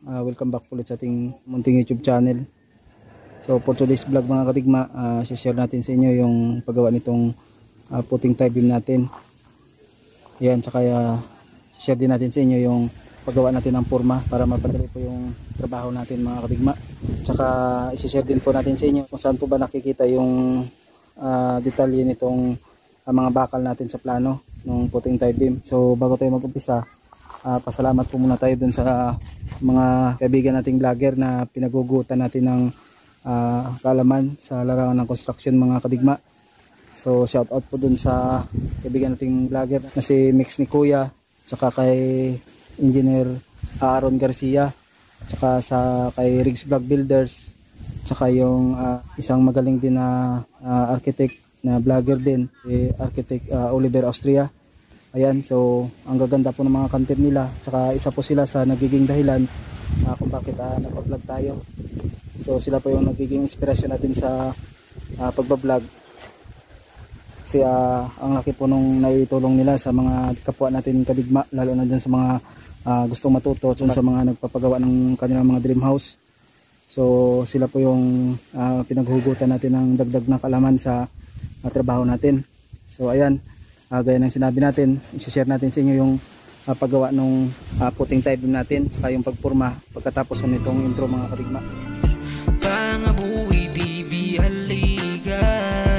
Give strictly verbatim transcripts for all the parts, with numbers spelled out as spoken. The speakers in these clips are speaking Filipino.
uh, welcome back ulit sa ating munting YouTube channel. So for today's vlog mga kadigma, uh, share natin sa inyo yung paggawa nitong uh, puting tie beam natin. Yan, tsaka uh, share din natin sa inyo yung paggawa natin ng forma para mapadali po yung trabaho natin mga kadigma. Tsaka i-share din po natin sa inyo kung saan po ba nakikita yung uh, detalye nitong uh, mga bakal natin sa plano ng puting tie beam. So bago tayo mag-umpisa, Uh, pasalamat po muna tayo dun sa mga kaibigan nating vlogger na pinagugutan natin ng uh, kaalaman sa larangan ng construction mga kadigma. So shout out po dun sa kaibigan nating vlogger na si Mix ni Kuya, tsaka kay Engineer Aaron Garcia, tsaka sa kay Riggs Vlog Builders, tsaka yung uh, isang magaling din na uh, architect na vlogger din, si Architect uh, Oliver Austria. Ayan, so ang gaganda po ng mga content nila, tsaka isa po sila sa nagiging dahilan uh, kung bakit uh, nagpa-vlog tayo. So sila po yung nagiging inspirasyon natin sa uh, pagba-vlog. Kasi uh, ang laki po nung naitulong nila sa mga kapwa natin kadigma, lalo na dyan sa mga uh, gustong matuto, sa mga nagpapagawa ng kanilang mga dream house. So sila po yung uh, pinaghugutan natin ng dagdag na kaalaman sa uh, trabaho natin. So ayan, Uh, gaya ng sinabi natin, i-share natin sa inyo yung uh, paggawa ng uh, puting tie beam natin, saka yung pagpurma pagkatapos nitong intro mga kadigma. Pangabuhi T V halika,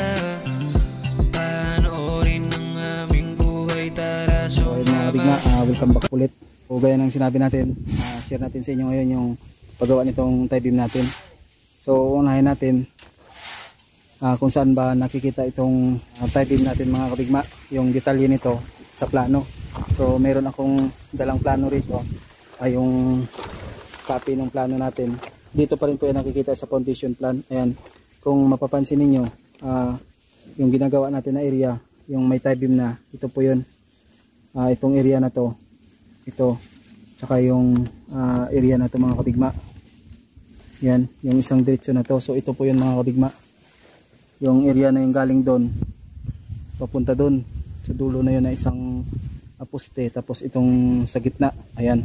panoorin ng aming buhay, tara so mga kadigma, uh, welcome back ulit. So gaya ng sinabi natin, uh, share natin sa inyo ngayon yung paggawa nitong tie beam natin. So unahin natin Uh, kung saan ba nakikita itong uh, tie beam natin mga kadigma, yung detalye nito sa plano. So meron akong dalang plano rito, ay uh, yung copy ng plano natin. Dito pa rin po yan nakikita sa foundation plan. Ayan, kung mapapansin niyo, uh, yung ginagawa natin na area, yung may tie beam na, ito po yun, uh, itong area na to, ito, tsaka yung uh, area na to mga kadigma. Yan, yung isang diretso na to. So ito po yun mga kadigma, yung area na yung galing doon papunta doon sa dulo na yun na isang poste, tapos itong sa gitna, ayan,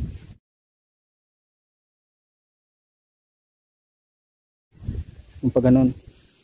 yung pag ganon.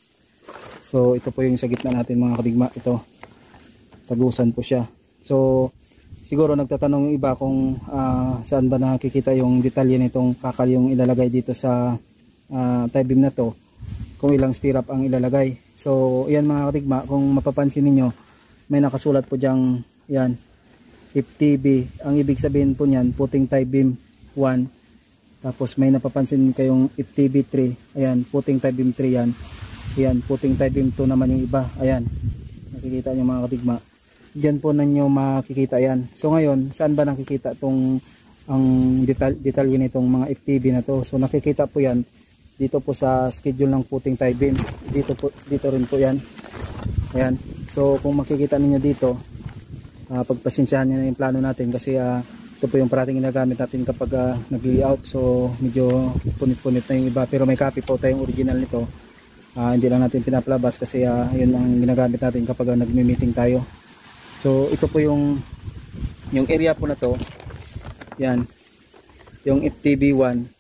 So ito po yung sa gitna natin mga kadigma, ito tagusan po siya. So siguro nagtatanong yung iba kung uh, saan ba nakikita yung detalye nitong kakal yung ilalagay dito sa uh, tie beam na to, kung ilang stirrup ang ilalagay. So yan mga kadigma, kung mapapansin niyo may nakasulat po diyang yan, F T B. Ang ibig sabihin po niyan, puting tie beam one. Tapos may napapansin kayong F T B three, ayan, puting tie beam three yan. Ayan, puting tie beam two naman yung iba. Ayan, nakikita niyo mga kadigma, diyan po ninyo makikita yan. So ngayon, saan ba nakikita tong ang detal detalye nitong mga F T B na to? So nakikita po yan dito po sa schedule ng puting tie beam. Dito po, dito rin po yan. Ayan. So kung makikita niyo dito, uh, pagpasensyahan niyo na yung plano natin kasi uh, ito po yung parating ginagamit natin kapag uh, nag-layout. So medyo punit-punit na yung iba, pero may copy po tayong original nito. Uh, hindi lang natin pinapalabas kasi uh, yun ang ginagamit natin kapag uh, nagmi-meeting tayo. So ito po yung yung area po na to. Yan. Yung F T B one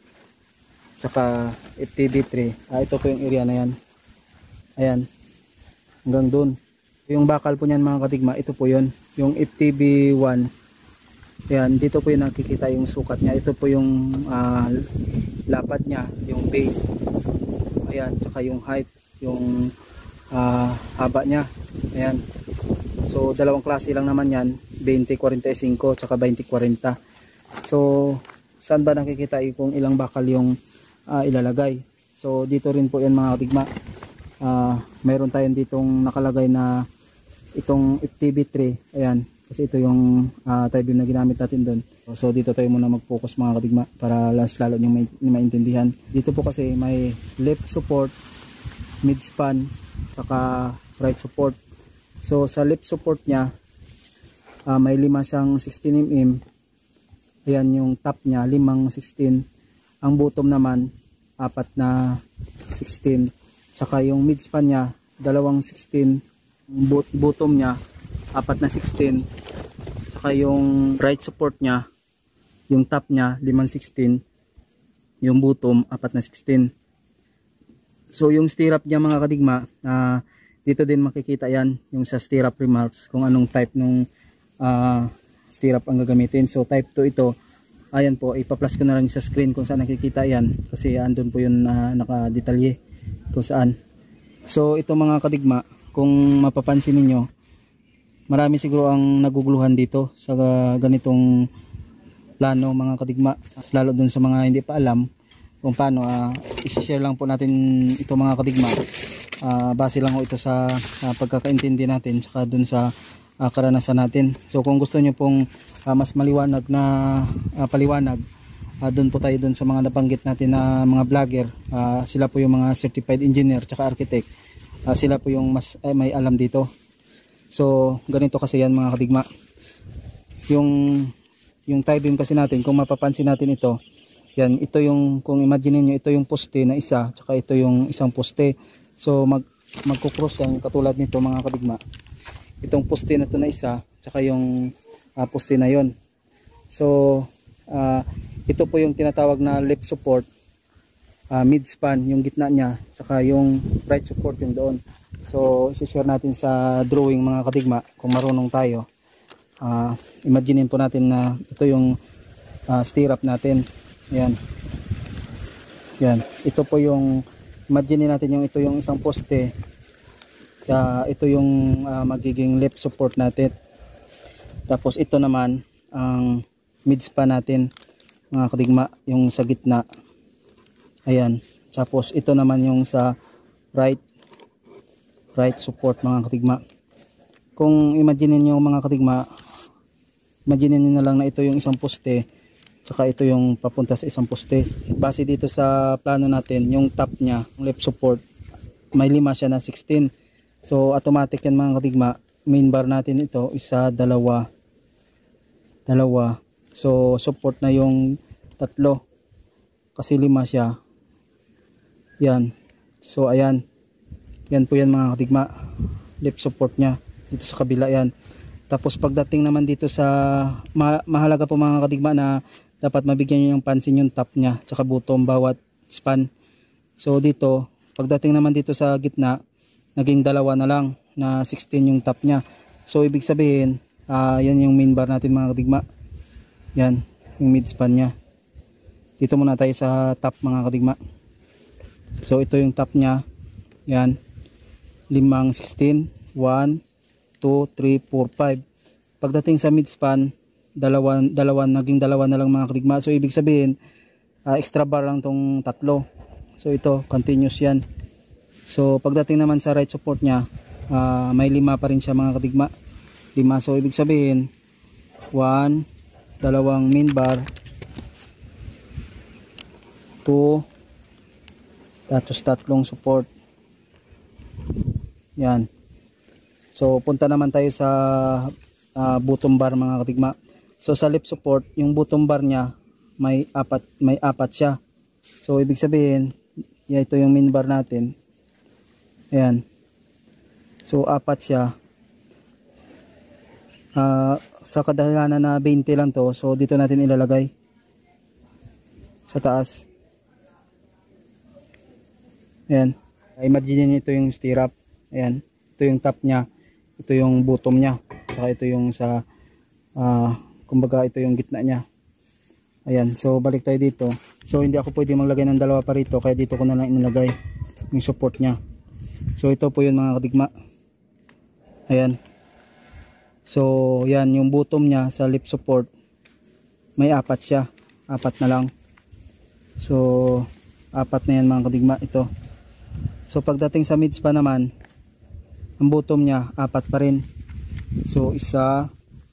tsaka F T B three, ah, ito po yung area na yan. Ayan, hanggang dun. Yung bakal po nyan mga kadigma, ito po yun, yung F T B one. Ayan, dito po yung nakikita yung sukat nya. Ito po yung uh, lapad nya, yung base. Ayan, tsaka yung height, yung uh, haba nya. Ayan, so dalawang klase lang naman yan, twenty forty-five tsaka twenty forty. So saan ba nakikita kung ilang bakal yung Uh, ilalagay? So dito rin po yan mga kadigma, uh, mayroon tayong ditong nakalagay na itong F T B three, ayan, kasi ito yung uh, tie beam na ginamit natin doon. So dito tayo muna mag-focus mga kadigma para last lalo nyo may, maintindihan. Dito po kasi may left support, mid span, saka right support. So sa left support nya, uh, may lima siyang sixteen millimeters, ayan yung top nya, limang sixteen. Ang bottom naman, apat na sixteen. Saka yung mid span nya, dalawang sixteen. Bot bottom nya, apat na sixteen. Saka yung right support nya, yung top nya, limang sixteen. yung bottom apat na sixteen. So yung stirrup niya mga kadigma, uh, dito din makikita yan yung sa stirrup remarks kung anong type ng uh, stirrup ang gagamitin. So type two ito. Ayan po, ipa-plus ko na lang sa screen kung saan nakikita yan kasi andun po yun uh, nakadetalye kung saan. So ito mga kadigma, kung mapapansin niyo, marami siguro ang naguguluhan dito sa ganitong plano mga kadigma, lalo dun sa mga hindi pa alam kung paano. uh, isi-share lang po natin ito mga kadigma, uh, base lang po ito sa uh, pagkakaintindi natin saka dun sa uh, karanasan natin. So kung gusto nyo pong uh, mas maliwanag na uh, paliwanag, uh, dun po tayo dun sa mga nabanggit natin na mga vlogger, uh, sila po yung mga certified engineer tsaka architect, uh, sila po yung mas eh, may alam dito. So ganito kasi yan mga kadigma, yung yung tie beam kasi natin, kung mapapansin natin ito, yan, ito yung, kung imagine niyo, ito yung poste na isa, tsaka ito yung isang poste. So mag magko-cross yan katulad nito mga kadigma, itong poste na to na isa tsaka yung uh, poste na yon. So uh, ito po yung tinatawag na left support, uh, mid span yung gitna niya, tsaka yung right support yung doon. So i-share natin sa drawing mga kadigma kung marunong tayo. uh, Imaginein po natin na ito yung uh, stirrup natin. Yan. Yan. Ito po yung, imagine natin yung ito yung isang poste. Uh, ito yung uh, magiging left support natin. Tapos ito naman ang mid span natin mga kadigma, yung sa gitna. Ayan. Tapos ito naman yung sa right right support mga kadigma. Kung imagine niyo mga kadigma, imagine niyo na lang na ito yung isang poste, saka ito yung papunta sa isang poste. Base dito sa plano natin, yung top nya, left support, may lima siya na sixteen. So automatic yan mga kadigma, main bar natin ito, isa, dalawa, dalawa. So support na yung tatlo, kasi lima siya. Yan. So ayan, yan po yan mga kadigma, left support nya dito sa kabila yan. Tapos pagdating naman dito sa ma mahalaga po mga kadigma na dapat mabigyan nyo yung pansin yung top nya tsaka bottom bawat span. So dito pagdating naman dito sa gitna, naging dalawa na lang na sixteen yung top nya. So ibig sabihin uh, yan yung main bar natin mga kadigma, yan yung mid span nya. Dito muna tayo sa top mga kadigma. So ito yung top nya, yan, limang sixteen, one, two, three, four, five. Pagdating sa mid span, dalawa, dalawa, naging dalawa na lang mga kadigma. So ibig sabihin uh, extra bar lang tong tatlo. So ito continuous yan. So pagdating naman sa right support nya, uh, may lima pa rin siya mga kadigma, lima. So ibig sabihin one, dalawang main bar, two, tapos tatlong support. Yan. So punta naman tayo sa uh, bottom bar mga kadigma. So sa left support, yung bottom bar nya may apat, may apat siya. So ibig sabihin, yeah, ito yung main bar natin. Ayan. So apat siya. Uh, sa kadahilanan na twenty lang to, so dito natin ilalagay sa taas. Ayan. Imagine ito yung stirrup. Ayan. Ito yung top nya, ito yung bottom nya, saka ito yung sa uh, kumbaga ito yung gitna nya. Ayan. So balik tayo dito. So hindi ako pwede maglagay ng dalawa pa rito, kaya dito ko na lang inilagay yung support nya. So ito po yun mga kadigma. Ayan. So yan yung bottom nya sa lip support, may apat siya, apat na lang. So apat na yan mga kadigma, ito. So pagdating sa mid span naman, ang bottom nya apat pa rin. So isa,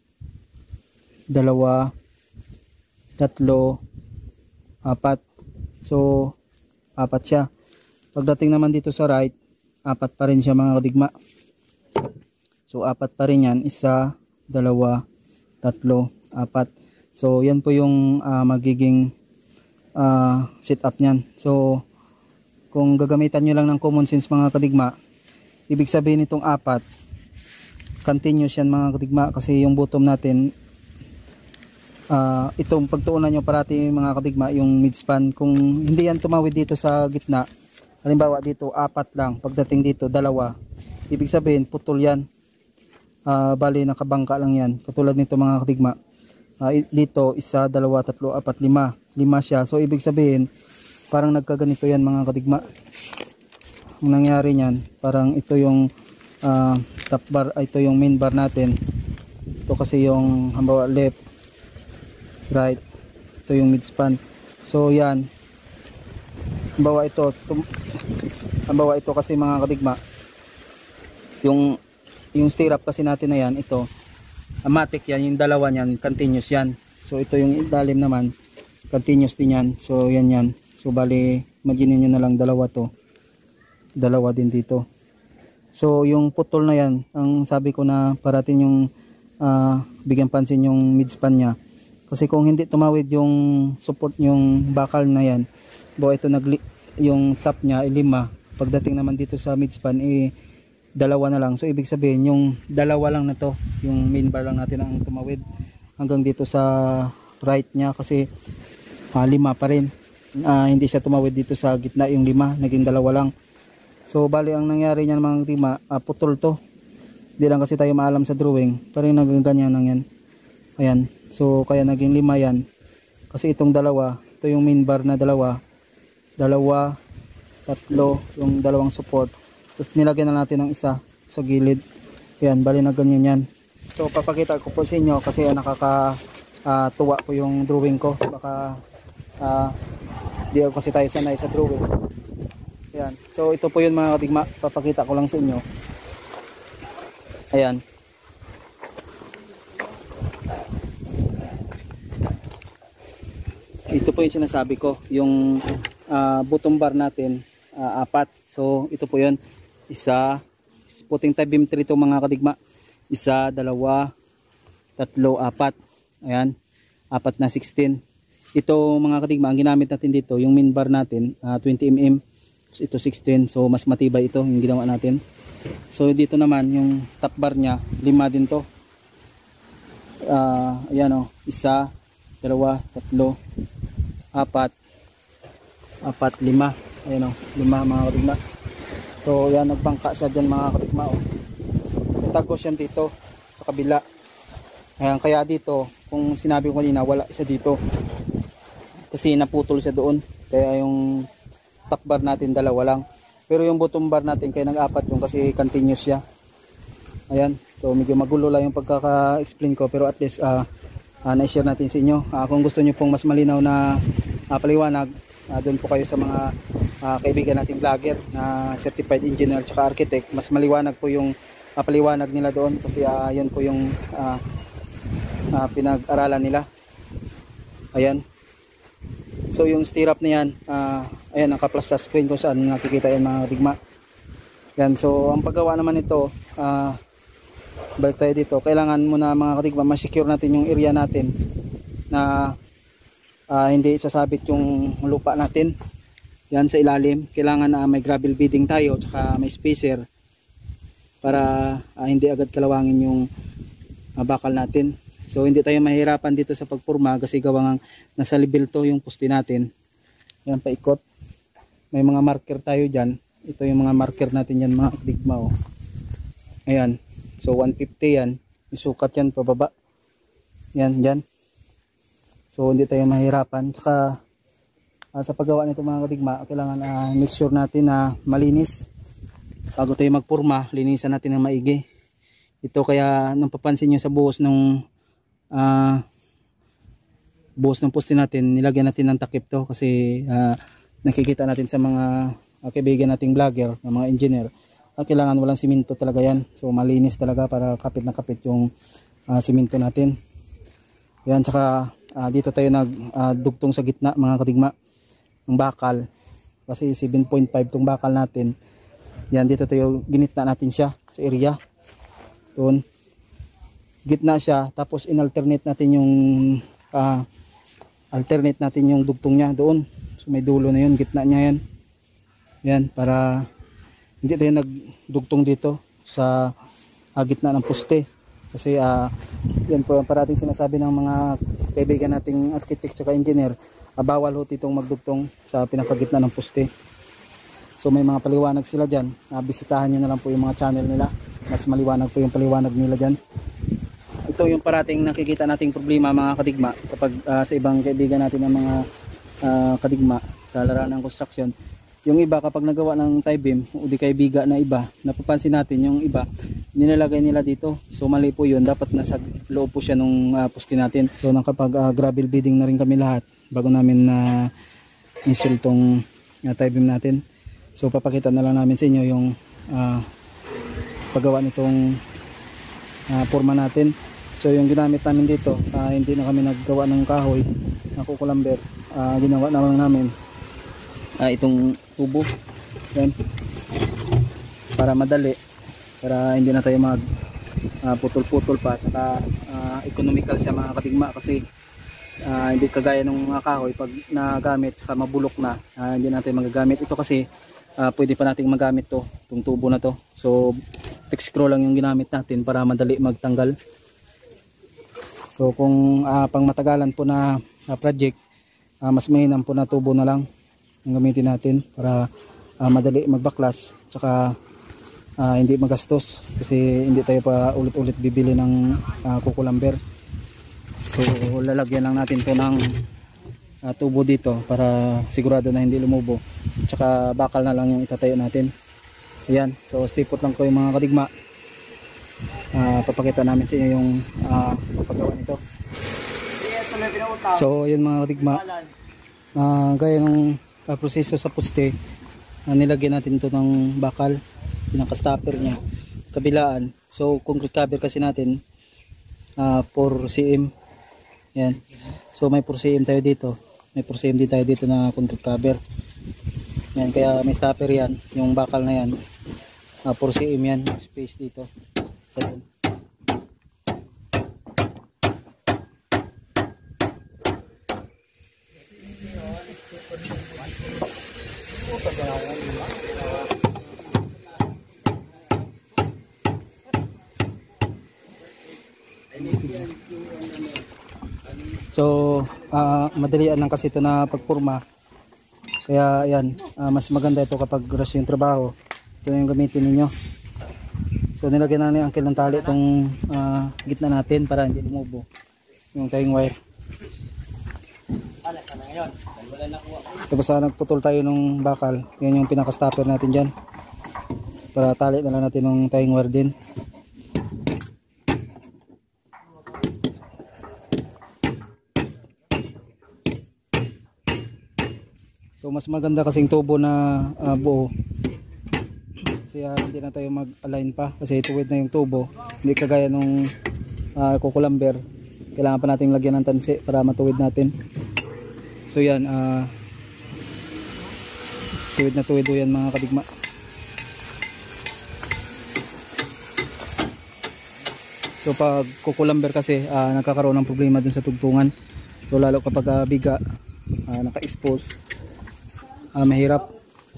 dalawa, tatlo, apat. So apat siya. Pagdating naman dito sa right, apat pa rin siya mga kadigma. So apat pa rin yan, isa, dalawa, tatlo, apat. So yan po yung uh, magiging uh, setup nyan. So kung gagamitan nyo lang ng common sense mga kadigma, ibig sabihin itong apat, continuous yan mga kadigma, kasi yung bottom natin uh, itong pagtuunan nyo parati mga kadigma, yung midspan, kung hindi yan tumawid dito sa gitna, halimbawa dito apat lang, pagdating dito dalawa, ibig sabihin putol yan. Uh, bali nakabangka lang yan, katulad nito mga kadigma. Uh, dito isa, dalawa, tatlo, apat, lima, lima siya, so ibig sabihin parang nagkaganito yan mga kadigma. Ang nangyari niyan, parang ito yung uh, top bar, ito yung main bar natin, ito kasi yung halimbawa left, right, ito yung midspan. So yan, halimbawa ito tum halimbawa ito kasi mga kadigma, yung yung stirrup kasi natin na yan, ito matic yan, yung dalawa niyan continuous yan. So ito yung ilalim naman continuous din yan. So yan yan, so bali imagine nyo na lang dalawa to, dalawa din dito. So yung putol na yan, ang sabi ko na parating yung uh, bigyan pansin yung midspan nya, kasi kung hindi tumawid yung support yung bakal na yan, bo ito nag yung top nya ay lima, pagdating naman dito sa midspan eh dalawa na lang. So ibig sabihin yung dalawa lang na to, yung main bar lang natin ang tumawid hanggang dito sa right nya, kasi uh, lima pa rin, uh, hindi siya tumawid dito sa gitna yung lima, naging dalawa lang. So bali ang nangyari niyan mga tima, uh, putol to, hindi lang kasi tayo maalam sa drawing, parang naging ganyan lang yan. Ayan, so kaya naging lima yan, kasi itong dalawa, ito yung main bar na dalawa, dalawa, tatlo, yung dalawang support, tapos nilagyan na natin ng isa sa gilid. Ayan, bali na ganyan yan. So papakita ko po sa inyo kasi uh, nakaka uh, tuwa po yung drawing ko, baka uh, di ako kasi tayo sanay sa drawing. Ayan, so ito po yun mga kadigma, papakita ko lang sa inyo. Ayan, ito po yung sinasabi ko, yung uh, bottom bar natin uh, apat. So ito po yun, isa, puting tabim tree ito mga kadigma, isa, dalawa, tatlo, apat. Ayan, apat na sixteen. Ito mga kadigma, ang ginamit natin dito, yung main bar natin uh, twenty millimeters, ito sixteen, so mas matibay ito yung ginawa natin. So dito naman yung top bar nya, lima din to. Uh, ayan o, isa, dalawa, tatlo, apat, apat, lima. Ayan o, lima mga kadigma. So yan, nagbangka siya dyan mga kadigma o. Tagos yan dito sa kabila. Ayan, kaya dito, kung sinabi ko kanina, wala siya dito kasi naputol siya doon, kaya yung top bar natin dalawa lang, pero yung bottom bar natin kaya nag-apat yung kasi continuous siya. Ayan, so medyo magulo lang yung pagkaka-explain ko, pero at least uh, uh, na-share natin sa inyo. Uh, kung gusto nyo pong mas malinaw na uh, paliwanag, uh, doon po kayo sa mga uh, kaibigan nating vlogger na certified engineer at architect, mas maliwanag po yung uh, paliwanag nila doon, kasi uh, yun po yung uh, uh, pinag-aralan nila. Ayan, so yung stirrup na yan, uh, ayan, naka-plus sa screen ko saan nakikita yan mga kadigma. Yan, so ang paggawa naman ito, uh, balik tayo dito, kailangan muna mga kadigma ma-secure natin yung area natin na uh, hindi sasabit yung lupa natin. Yan sa ilalim, kailangan na uh, may gravel bedding tayo, tsaka may spacer para uh, hindi agad kalawangin yung uh, bakal natin. So hindi tayo mahirapan dito sa pagpurma kasi gawang nasa level to yung poste natin. Yan, paikot. May mga marker tayo dyan. Ito yung mga marker natin yan mga kadigma oh. Ayan. So one fifty yan. Yung sukat yan pababa. Yan, dyan. So hindi tayo mahirapan. Tsaka uh, sa paggawa nito mga kadigma, kailangan uh, make sure natin na malinis. Bago tayo magpurma, linisan natin ng maigi. Ito kaya nung papansin nyo sa buhos ng Uh, buhos ng poste natin, nilagyan natin ng takip to kasi uh, nakikita natin sa mga uh, kaibigan nating vlogger, ng mga engineer, uh, kailangan walang simento talaga yan. So malinis talaga para kapit na kapit yung uh, simento natin. Yan, tsaka uh, dito tayo nagdugtong uh, sa gitna mga kadigma ng bakal kasi seven point five tong bakal natin. Yan, dito tayo ginitna natin siya sa area doon, gitna siya, tapos in-alternate natin yung uh, alternate natin yung dugtong niya doon. So may dulo na yun, gitna niya yan. Yan, para hindi tayo nagdugtong dito sa uh, gitna ng poste. Kasi uh, yan po ang parating sinasabi ng mga kaibigan nating architect at engineer, uh, bawal ho itong magdugtong sa pinakagitna ng poste. So may mga paliwanag sila dyan, uh, bisitahan nyo na lang po yung mga channel nila, mas maliwanag po yung paliwanag nila dyan. Ito yung parating nakikita nating problema mga kadigma kapag uh, sa ibang kaibigan natin ng mga uh, kadigma sa larangan ng construction. Yung iba kapag nagawa ng tie beam o di kay biga na iba, napapansin natin yung iba nilalagay nila dito. So mali po yun, dapat nasa loob po siya nung uh, poste natin. So nang kapag uh, gravel bedding na rin kami lahat bago namin na uh, install tong uh, tie beam natin. So papakita na lang namin sa inyo yung uh, paggawa nitong uh, forma natin. So yung ginamit namin dito, uh, hindi na kami naggawa ng kahoy na kukulamber, uh, ginawa naman namin uh, itong tubo yan, para madali, para hindi na tayo mag uh, putol-putol pa, saka uh, economical siya mga kadigma, kasi uh, hindi kagaya ng mga kahoy pag nagamit saka mabulok na, uh, hindi natin magagamit ito kasi uh, pwede pa nating magamit to, itong tubo na to. So text scroll lang yung ginamit natin para madali magtanggal. So kung uh, pang matagalan po na uh, project, uh, mas mahinam po na tubo na lang ang gamitin natin para uh, madali magbaklas, tsaka uh, hindi magastos, kasi hindi tayo pa ulit-ulit bibili ng uh, kukulamber. So lalagyan lang natin to ng uh, tubo dito para sigurado na hindi lumubo, tsaka bakal na lang yung itatayo natin. Ayan, so stipot lang ko yung mga kadigma. Uh, papakita namin sa inyo yung uh, paggawa nito. So yun mga kadigma, uh, gaya ng uh, proseso sa poste, uh, nilagyan natin ito ng bakal, pinaka-stopper nya kabilaan. So concrete cover kasi natin uh, four centimeters yan. So may four centimeters tayo dito, may four centimeters din tayo dito na concrete cover yan, kaya may stopper yan, yung bakal na yan, uh, four centimeters yan, space dito. Ayan. So uh, madalian lang kasi ito na pagpurma, kaya yan, uh, mas maganda ito kapag rush yung trabaho, ito yung gamitin ninyo. So nilagyan na ni Uncle ng tali itong uh, gitna natin para hindi lumubo yung tying wire. Tapos uh, nagputol tayo ng bakal, yan yung pinaka-stopper natin dyan, para tali na lang natin ng tying wire din. So mas maganda kasing tubo na uh, buo, kasi uh, hindi na tayo mag-align pa, kasi tuwid na yung tubo, hindi kagaya nung uh, kukulamber, kailangan pa nating lagyan ng tansi para matuwid natin. So yan, uh, tuwid na tuwid yan mga kadigma. So pag kukulamber kasi uh, nagkakaroon ng problema dun sa tugtungan, so lalo kapag uh, biga uh, naka-expose, uh, mahirap.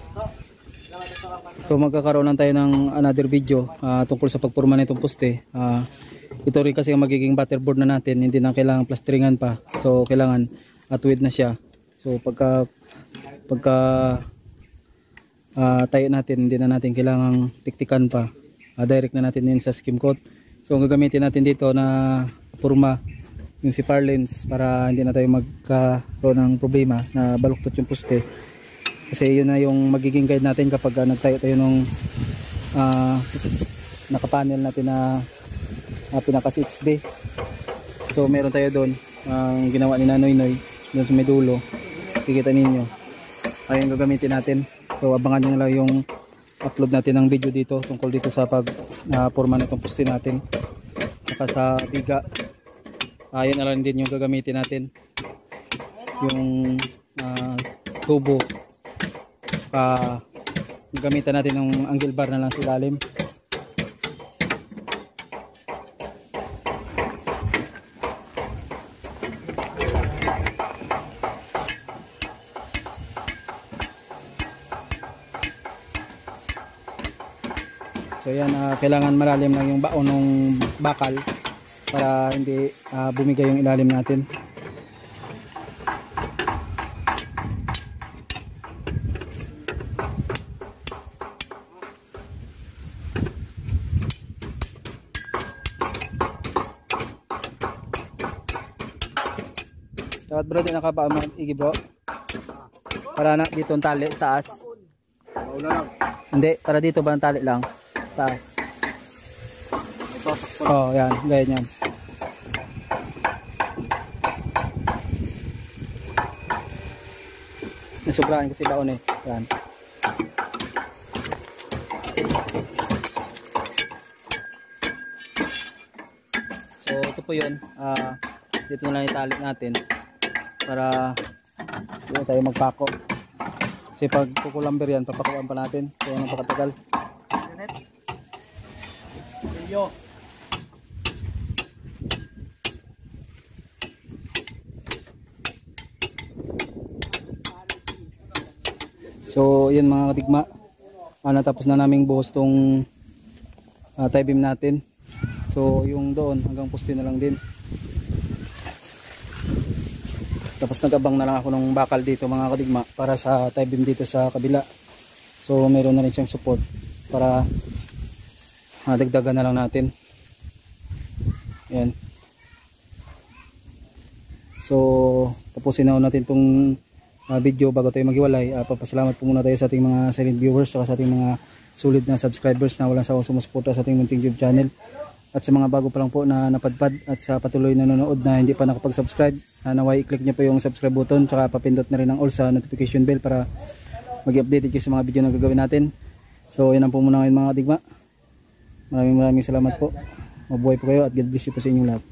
So magkakaroon lang tayo ng another video uh, tungkol sa pagpurma nitong poste. Uh, ito rin kasi ang magiging butterboard na natin, hindi na kailangan plasteringan pa. So kailangan atwid na siya. So pagka pagka uh, tayo natin, hindi na natin kailangang tiktikan pa. Uh, direct na natin yun sa skim coat. So ang gagamitin natin dito na purma yung si Parlins, para hindi na tayo magkaroon ng problema na baluktot yung poste. Kasi yun na yung magiging guide natin kapag uh, nagtayo tayo nung uh, nakapanel natin na uh, pinaka six B. So meron tayo doon ang uh, ginawa ni Nanoy Noy doon sa may dulo, kikita ninyo ayun gagamitin natin. So abangan nyo lang yung upload natin ng video dito tungkol dito sa pag uh, forma nitong poste natin, saka sa biga. Ayun uh, na lang din yung gagamitin natin, yung uh, tubo. Uh, gamitan natin ng angle bar na lang sa ilalim. So yan, uh, kailangan malalim lang yung baon ng bakal para hindi uh, bumigay yung ilalim natin. Dapat bro, di nakabaan mo igi bro. Para na dito ang tali, taas. Hindi, para dito ba ang tali lang? Taas. Oh, yan, ganyan. Nasubrahan kasi baon eh. Yan. So ito po yun. Uh, dito na lang itali natin para hindi tayo magpako. Kasi pag kukulamber yan, papakuan pa natin. Kaya napakatagal. So yun mga katigma, ah, natapos na naming buhos tong uh, tie beam natin. So yung doon hanggang poste na lang din. Tapos nagabang na lang ako ng bakal dito mga kadigma para sa tie beam dito sa kabila. So meron na rin siyang support para uh, dagdagan na lang natin. Ayan. So tapusin na natin tong uh, video bago tayo maghiwalay. Uh, papasalamat po muna tayo sa ating mga silent viewers saka sa ating mga sulit na subscribers na walang sawang sumusuporta sa ating munting YouTube channel. At sa mga bago pa lang po na napadpad at sa patuloy na nanonood na hindi pa nakapag-subscribe, uh, naway i-click nyo po yung subscribe button tsaka papindot na rin ang all sa notification bell para mag-update kayo sa mga video na gagawin natin. So yan ang po muna ngayon mga kadigma. Maraming maraming salamat po. Mabuhay po kayo at God bless you po sa inyong lahat.